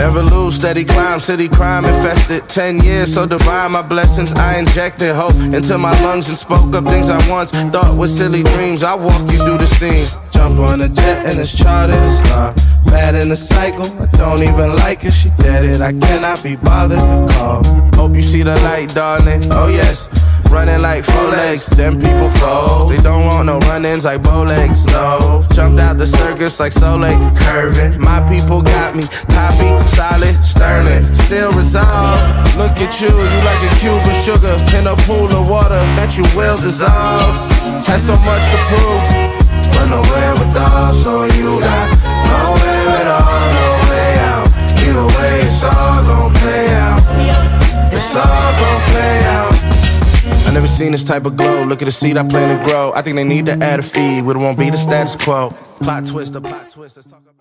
Never lose, steady climb, city crime infested. 10 years, so divine my blessings. I injected hope into my lungs and spoke up things I once thought were silly dreams. I walk you through the scene. Jump on a jet and it's charted a star. Bad in the cycle, I don't even like it. She did it, I cannot be bothered to call. Hope you see the light, darling. Oh yes, running like 4 legs, then people fold. They don't want no run-ins like bow legs, no. Jumped out the circus like Soleil, curving. My people got me, copy, solid, sterling. Still resolved, look at you like a cube of sugar in a pool of water that you will dissolve. Had so much to prove, but nowhere with all, so you got nowhere at all, no way out. Either way, it's all gon' play out. It's all gon' play out. I never seen this type of glow. Look at the seed I plan to grow. I think they need to add a feed, but it won't be the status quo. Plot twist, the plot twist. Let's talk about